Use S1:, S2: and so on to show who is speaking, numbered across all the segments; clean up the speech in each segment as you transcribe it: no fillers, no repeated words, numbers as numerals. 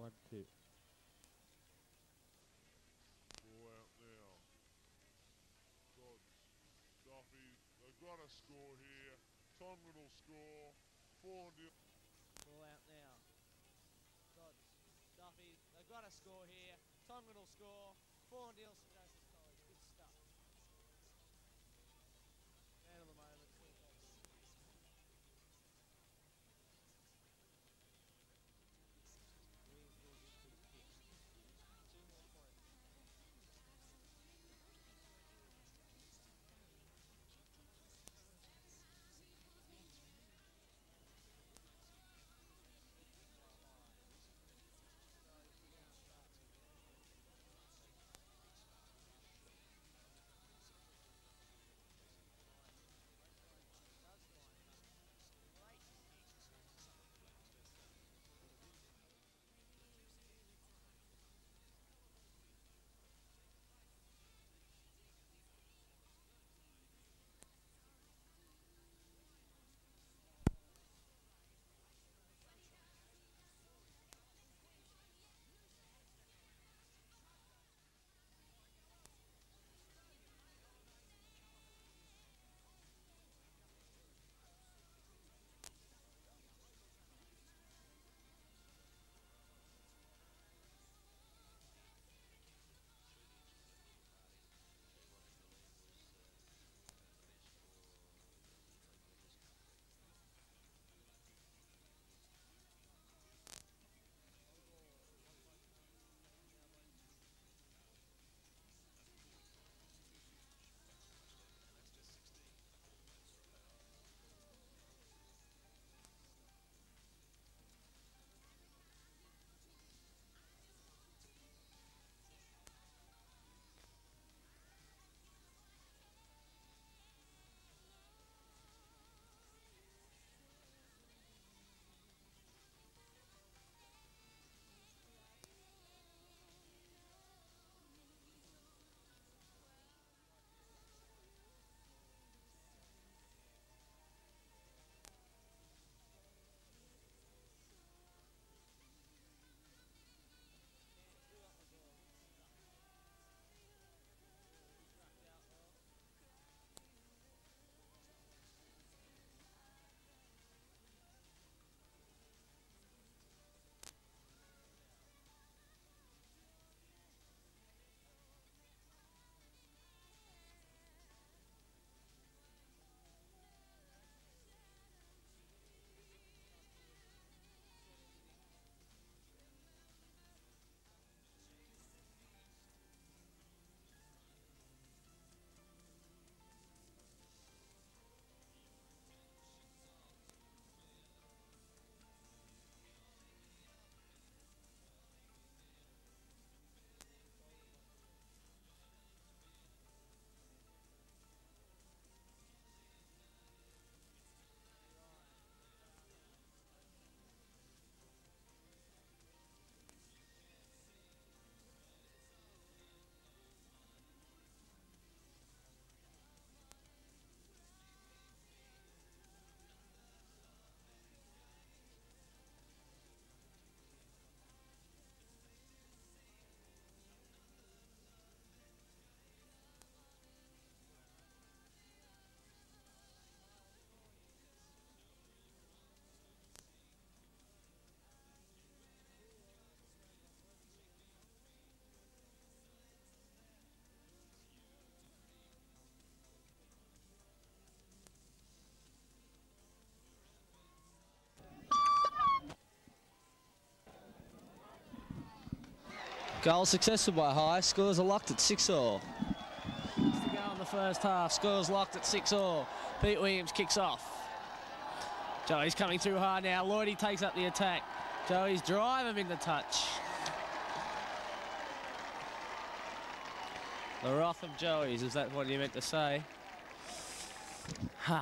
S1: One tip.
S2: Ball out now. Dodds, Duffy, they've got a score here. Tongan will score. 4-0.
S3: Ball out now. Dodds, Duffy, they've got a score here. Tongan will score. 4-0 St Joseph's College. Good stuff. Man of the moment, Phil Thompson. Williams will get good kick. 2 more points.
S4: Goal successful by High. Scores are locked at 6-all.
S3: To go in the first half. Scores locked at 6-all. Pete Williams kicks off. Joey's coming through hard now. Lloydie takes up the attack. Joey's drive him in the touch. The wrath of Joey's, is that what you meant to say? Ha.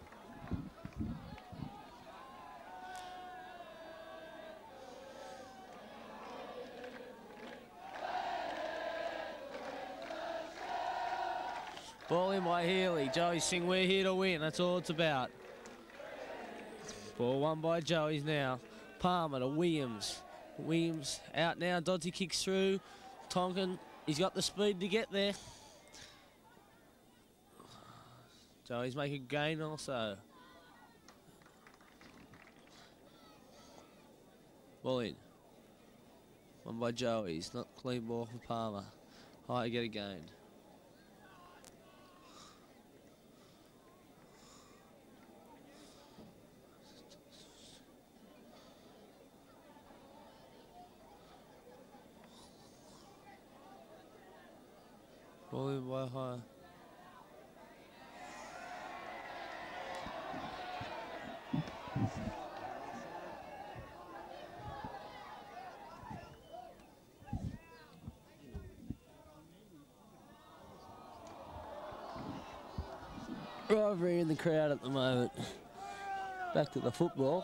S3: Ball in by Healy. Joey's sing, we're here to win. That's all it's about. Ball won by Joey's now. Palmer to Williams. Williams out now. Dodgy kicks through. Tonkin, he's got the speed to get there. Joey's making a gain also. Ball in. One by Joey's. Not clean ball for Palmer. High to get a gain. Ball in by High. Rivalry in the crowd at the moment. Back to the football.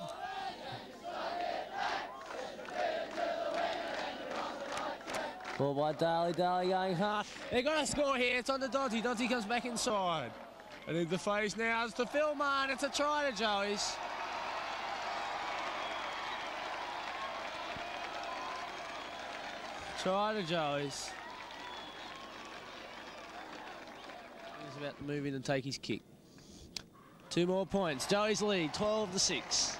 S3: Ball by Daly. Daly going hard. They're going to score here. It's on to Dodgy. Dodgy comes back inside. And in the face now is to Philman. It's a try to Joey's. Try to Joey's. He's about to move in and take his kick. 2 more points. Joey's lead, 12-6.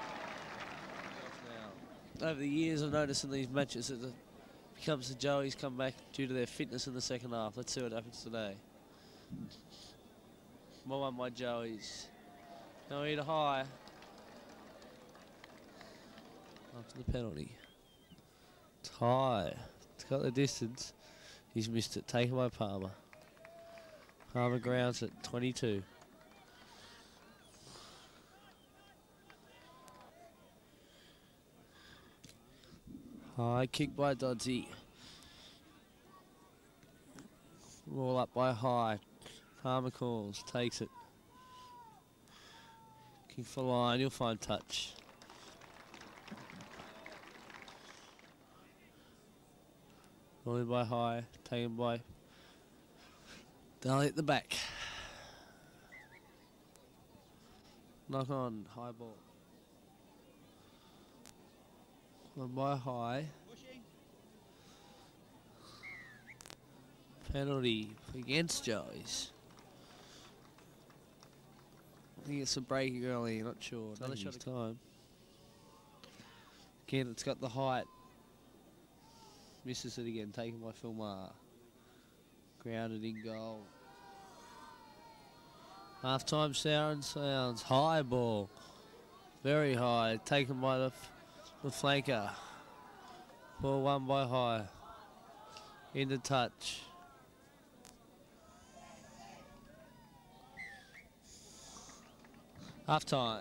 S3: Over the years, I've noticed in these matches that it becomes the Joey's come back due to their fitness in the second half. Let's see what happens today. More one by Joey's. No either high. After the penalty. Tie. It's got the distance. He's missed it. Taken by Palmer. Palmer grounds at 22. High kick by Dodgy. Roll up by High. Palmer calls, takes it. Kick for line, you'll find touch. Rolling by High, taken by Daly at the back. Knock on, high ball. One by High. Penalty against Joey's. I think it's a break early, not sure. Another shot of time. Again, it's got the height. Misses it again, taken by Philmar. Grounded in goal. Half-time sounds. High ball. Very high. Taken by the flanker. Ball won by High. Into touch. Half-time.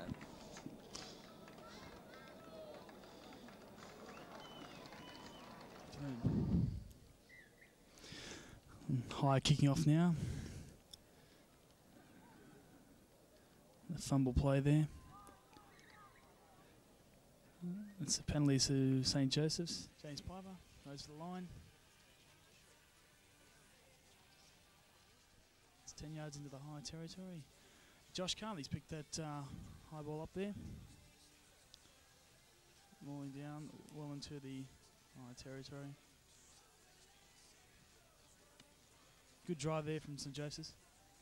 S1: High kicking off now. The fumble play there. It's a penalty to St. Joseph's. James Piper goes to the line. It's 10 yards into the High territory. Josh Carley's picked that high ball up there. Rolling down well into the High territory. Good drive there from St. Joseph's.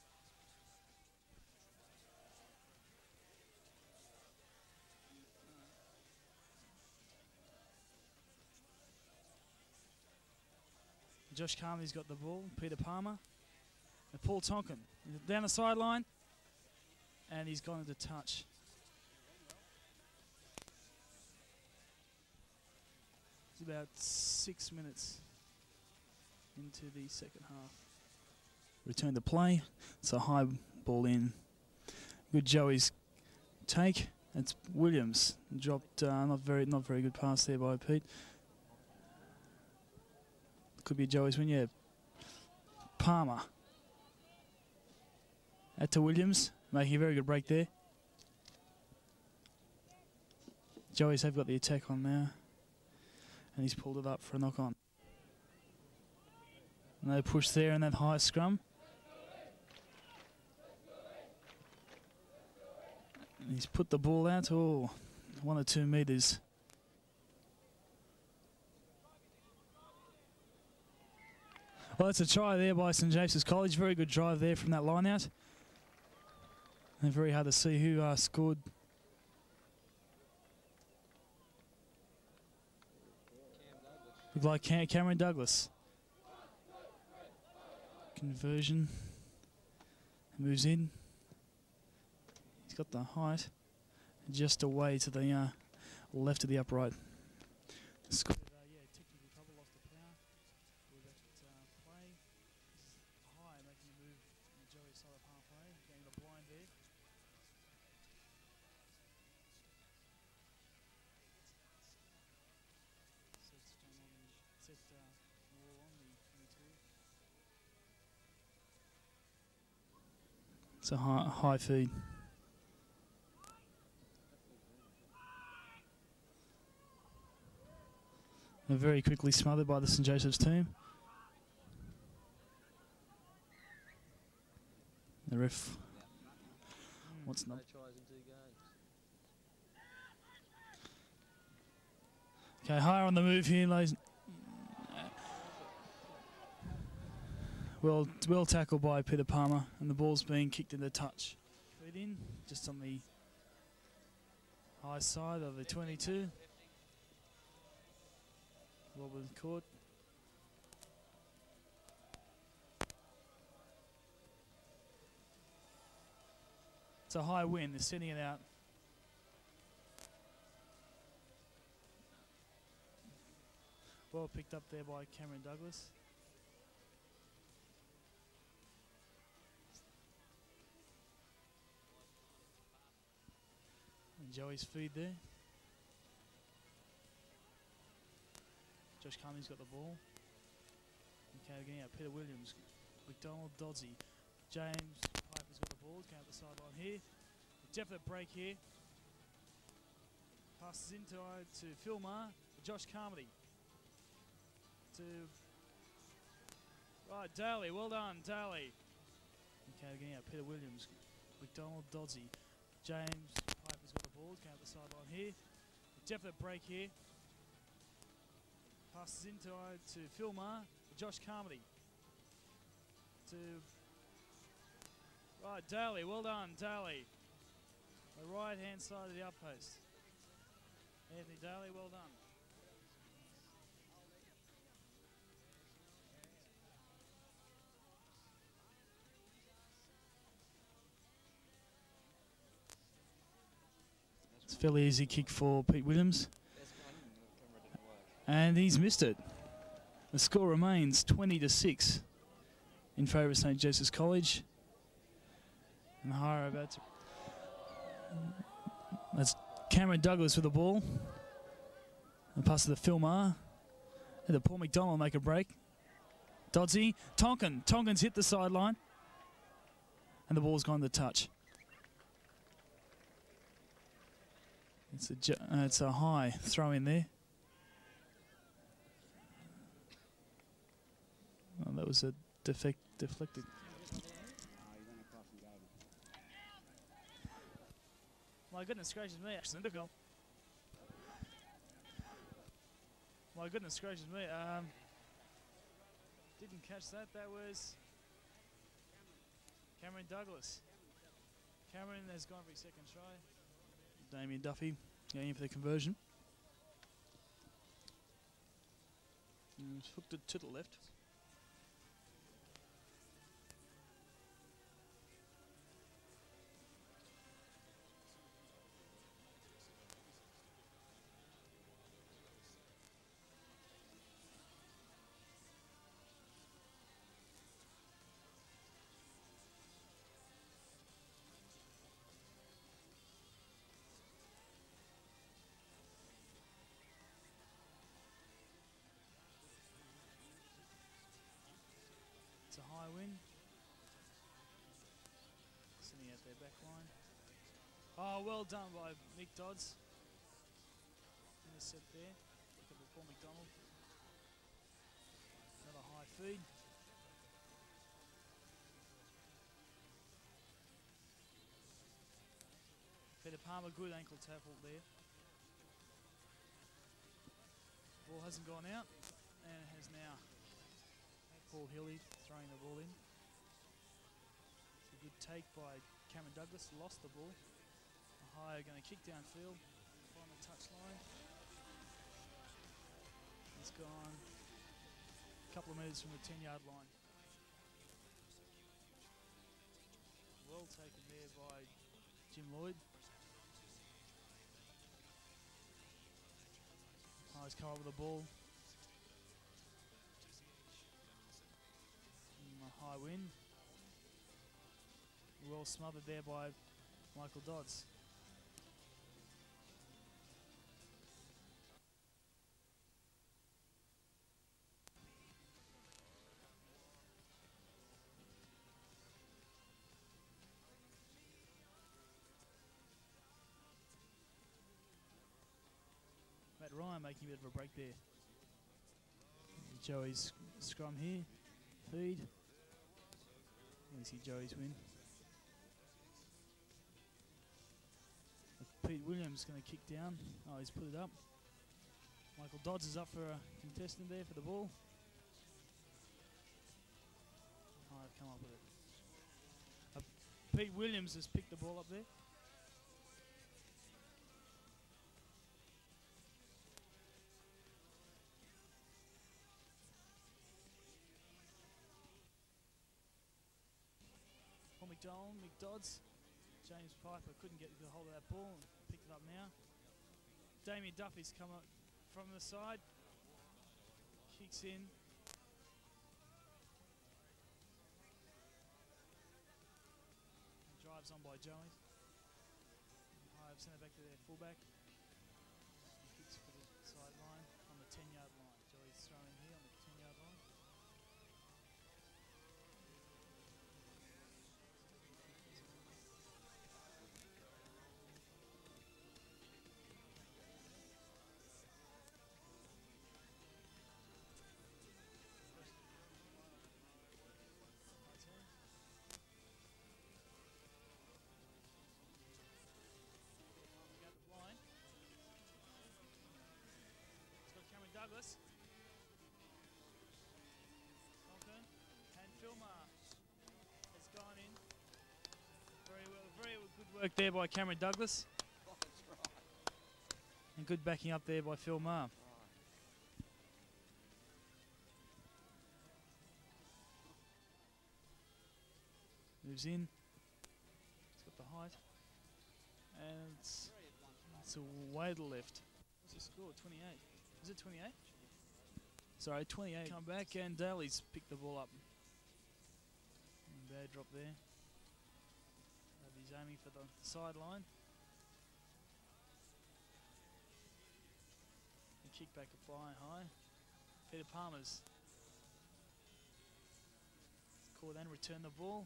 S1: Josh Carley's got the ball. Peter Palmer. And Paul Tonkin down the sideline. And he's gone into touch. It's about 6 minutes into the second half. Return to play. It's a high ball in. Good Joey's take. It's Williams. Dropped not very good pass there by Pete. Could be Joey's win, yeah. Palmer. Out to Williams. Making a very good break there. Joey's have got the attack on now. And he's pulled it up for a knock on. No push there in that high scrum. And he's put the ball out to 1 or 2 metres. Well, it's a try there by St James's College. Very good drive there from that line out. And very hard to see who scored. Looked like Cameron Douglas. Conversion. Moves in. He's got the height. Just away to the left of the upright. Scored, yeah, technical trouble, lost the power. We left play. High, making a move on Joey's side of halfway. Getting the blind there. Set wall on the 22. It's a high feed. They're very quickly smothered by the St Joseph's team. The ref. What's not? Okay, higher on the move here, ladies. Well tackled by Peter Palmer, and the ball's being kicked into touch. Feed in, just on the high side of the 22. What was caught? It's a high win. They're sending it out. Well picked up there by Cameron Douglas. And Joey's feed there. Josh Cummings got the ball. Okay, getting out Peter Williams, McDonald, Dodsey, James Piper's got the ball. Going out the sideline here. Definite break here. Passes into to Phil Maher, Josh Carmody. To right, Daly, well done, Daly. Okay, getting out Peter Williams, McDonald, Dodsey, James Piper's got the ball. Going out the sideline here. Definite break here. Passes into to Phil Maher, Josh Carmody. To right, Daly, well done, Daly. The right hand side of the outpost. Anthony Daly, well done. It's a fairly easy kick for Pete Williams. And he's missed it. The score remains 20-6 in favour of St Joseph's College. And Hara about to... That's Cameron Douglas with the ball. And pass to the Phil Maher. And the Paul McDonald make a break. Dodsey, Tonkin. Tonkin's hit the sideline. And the ball's gone to touch. It's a high throw in there. Oh, that was a deflected. My goodness gracious me, actually. My goodness gracious me. Didn't catch that. That was Cameron Douglas. Cameron has gone for his second try. Damien Duffy going in for the conversion. Hooked it to the left. It's a high win. Sitting out their back line. Oh, well done by Mick Dodds. Intercept there. Look at the Paul McDonald. Another high feed. Peter Palmer, good ankle tackle there. Ball hasn't gone out, and it has now. Paul Hilly throwing the ball in. It's a good take by Cameron Douglas, lost the ball. Ohio going to kick downfield, on the touchline. It's gone a couple of metres from the 10-yard line. Well taken there by Jim Lloyd. Ohio's come up with the ball. And a high win. Well smothered there by Michael Dodds. Matt Ryan making a bit of a break there. Joey's scrum here. Feed. You see Joey's win. Pete Williams going to kick down. Oh, he's put it up. Michael Dodds is up for a contestant there for the ball. Oh, I've come up with it. Pete Williams has picked the ball up there. Paul McDonald, McDodds. James Piper couldn't get a hold of that ball and picked it up now. Damien Duffy's come up from the side. Kicks in. And drives on by Joey. I've sent it back to their fullback. He kicks for the sideline on the 10-yard line. Joey's throwing here on the 10-yard line. Douglas. Conklin and Filmar has gone in. Very good work there by Cameron Douglas. And good backing up there by Phil Maher. Moves in. It's got the height. And it's a way to the left. What's the score? 28. Is it 28? Sorry, 28. Come back and Daly's picked the ball up. And bad drop there. He's aiming for the sideline. And kick back a fly high. Peter Palmer's caught and return the ball.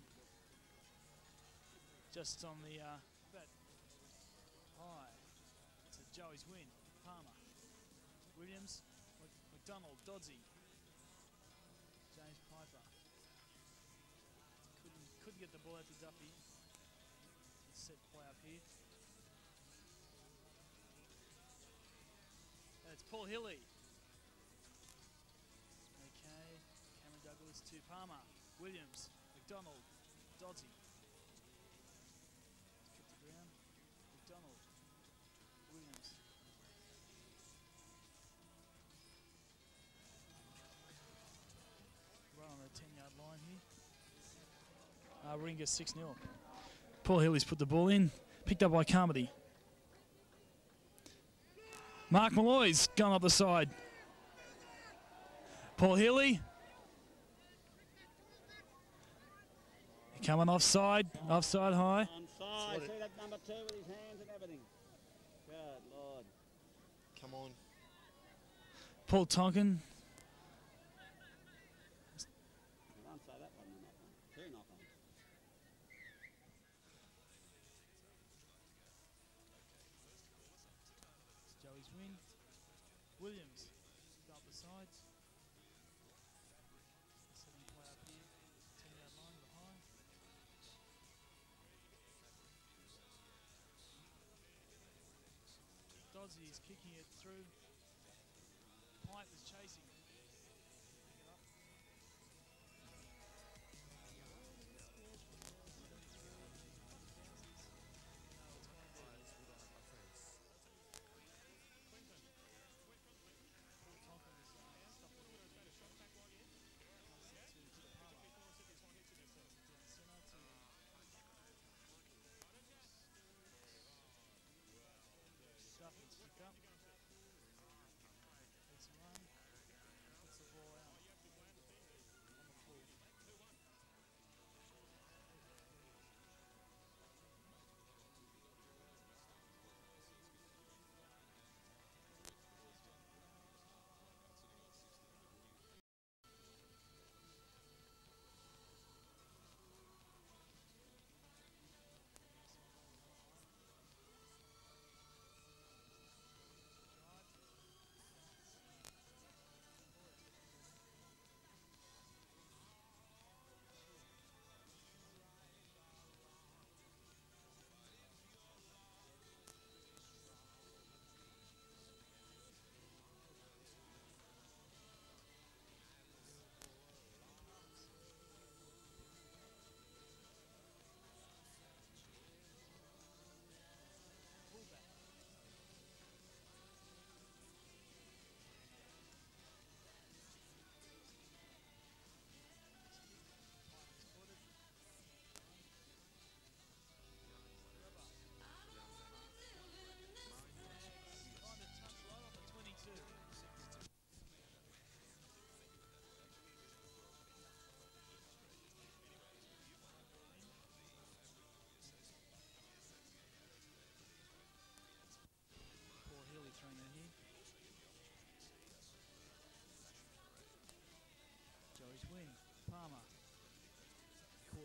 S1: Just on the that high. It's a Joey's win. Palmer. Williams, McDonald, Doddsy, James Piper. Couldn't get the ball out to Duffy. Set play up here. And it's Paul Hilly. Okay, Cameron Douglas to Palmer, Williams, McDonald, Doddsy. Kick to ground. McDonald, Williams. On the 10-yard line here. Ringa 6-0. Paul Hilly's put the ball in. Picked up by Carmody. Mark Malloy's gone up the side. Paul Hilly. Coming offside. Offside high.
S5: Onside. See that number 2 with his hands and everything. Good Lord.
S6: Come on.
S5: You
S1: Paul Tonkin.
S5: won't say that one, knock on. 2 knock-ons.
S1: Joey's win. Williams up the sides. Setting play up here. 10-yard line behind. Doddsy is kicking it through. Pipe is chasing. Pick it up.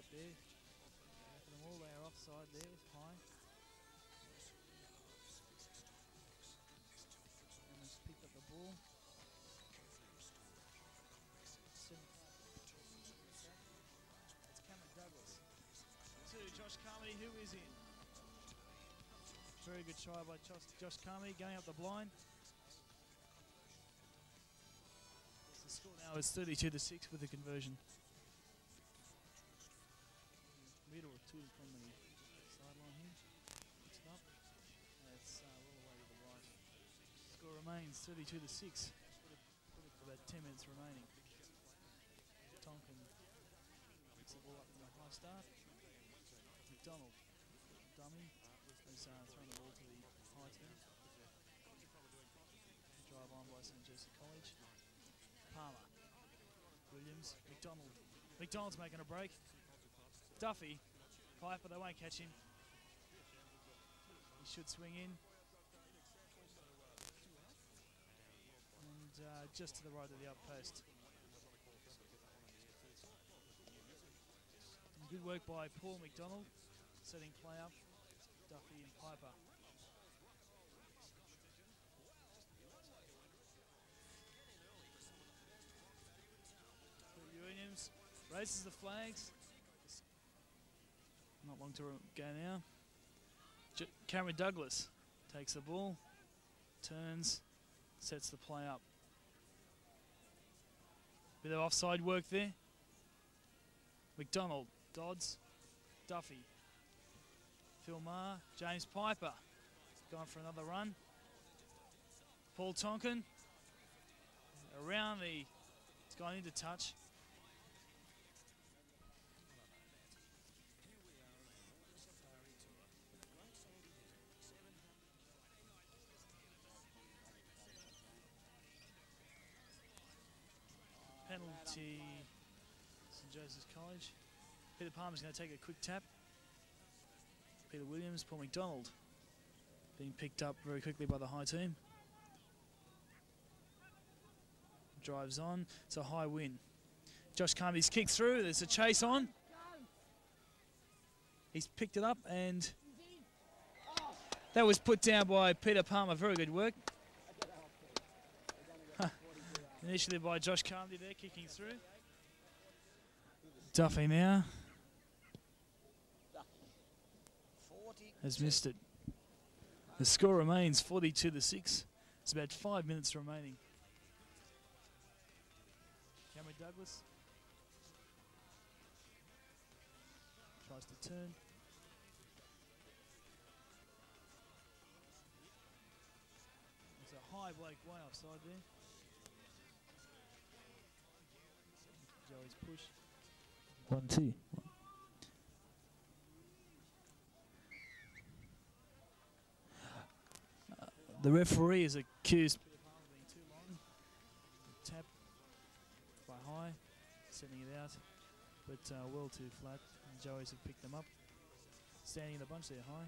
S1: there. For them all, they are offside there, high. And has picked up the ball. It's Cameron Douglas. To Josh Carmody, who is in. Very good try by Josh Carmody, going up the blind. The score now is 32-6 with the conversion. Middle or two from the sideline here. Picks it up. That's all the way to the right. Score remains 32-6. About 10 minutes remaining. Tonkin picks the ball up in the high start. McDonald, dummy, has thrown the ball to the high team. Drive on by St. Joseph College. Palmer, Williams, McDonald. McDonald's making a break. Duffy, Piper, they won't catch him. He should swing in. And just to the right of the outpost. Good work by Paul McDonald, setting play up. Duffy and Piper. Williams raises the flags. Not long to go now. Cameron Douglas takes the ball, turns, sets the play up. Bit of offside work there. McDonald, Dodds, Duffy, Phil Maher, James Piper, going for another run. Paul Tonkin, around the, it's gone into touch. Penalty, St. Joseph's College. Peter Palmer's going to take a quick tap. Peter Williams, Paul McDonald being picked up very quickly by the high team. Drives on, it's a high win. Josh Carmody's kicked through, there's a chase on. He's picked it up and that was put down by Peter Palmer, very good work. Initially by Josh Carmody there, kicking through. Duffy now has missed it. The score remains 42-6. It's about 5 minutes remaining. Cameron Douglas tries to turn. There's a high Blake way offside there. Joey's push. 1-2. The referee is accused Peter Palmer being too long. Tap by high, sending it out, but well too flat. And Joey's have picked them up. Standing in the bunch there, high.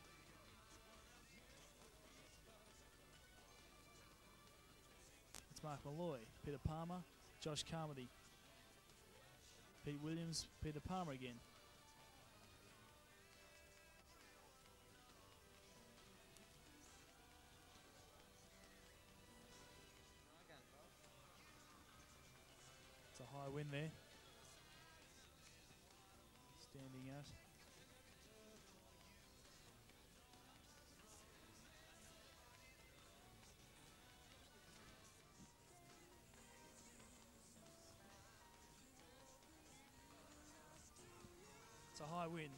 S1: It's Mark Malloy, Peter Palmer, Josh Carmody. Pete Williams, Peter Palmer again. It's a high win there. Standing out. It's a high win.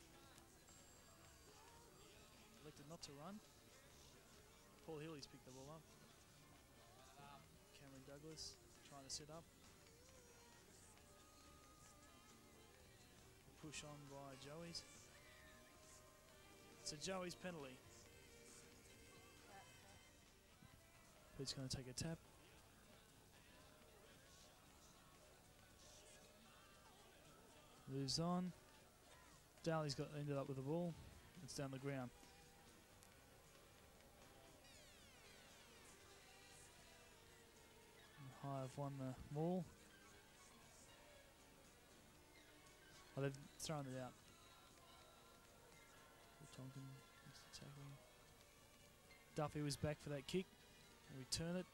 S1: Elected not to run. Paul Healy's picked the ball up. Cameron Douglas trying to set up. Push on by Joey's. It's a Joey's penalty. Pete's going to take a tap. Moves on. Daly's ended up with the ball. It's down the ground. High have won the ball. Oh, they've throwing it out. Tonkin makes the tackle. Duffy was back for that kick. Return it.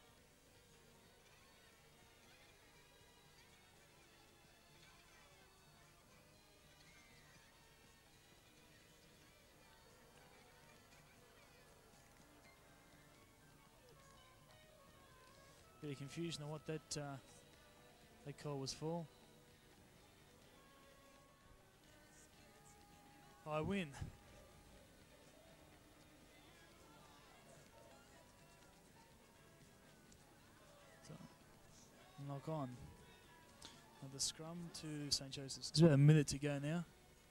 S1: Bit of confusion on what that call was for. I win. So, knock on. Another scrum to St. Joseph's. There's about a minute to go now.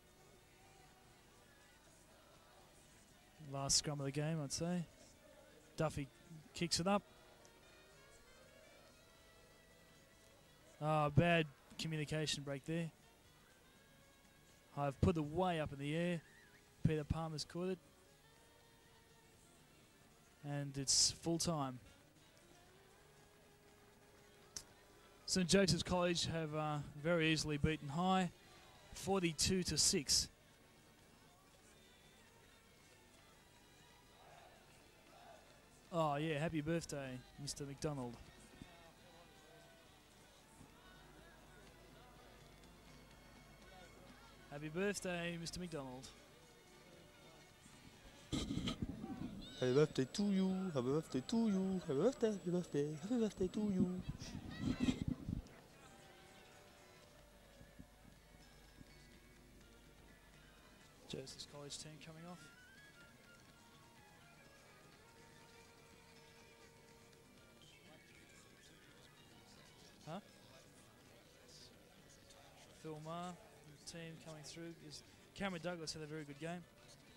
S1: Last scrum of the game, I'd say. Duffy kicks it up. Bad communication break there. I've put it way up in the air. Peter Palmer's caught it. And it's full time. St. Joseph's College have very easily beaten High, 42-6. Oh yeah, happy birthday, Mr. McDonald. Happy birthday, Mr. McDonald.
S6: Happy birthday to you, happy birthday to you, happy birthday, happy birthday, happy birthday to you.
S1: Joseph's College team coming off. Huh? Phil Maher, the team coming through. Cameron Douglas had a very good game.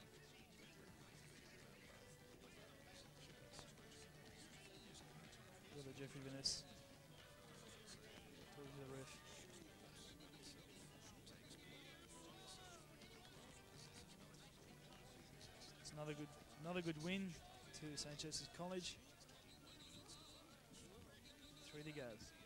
S1: Jeffrey Vaness talking to the ref. It's another good win to St. Joseph's College. 3 to go.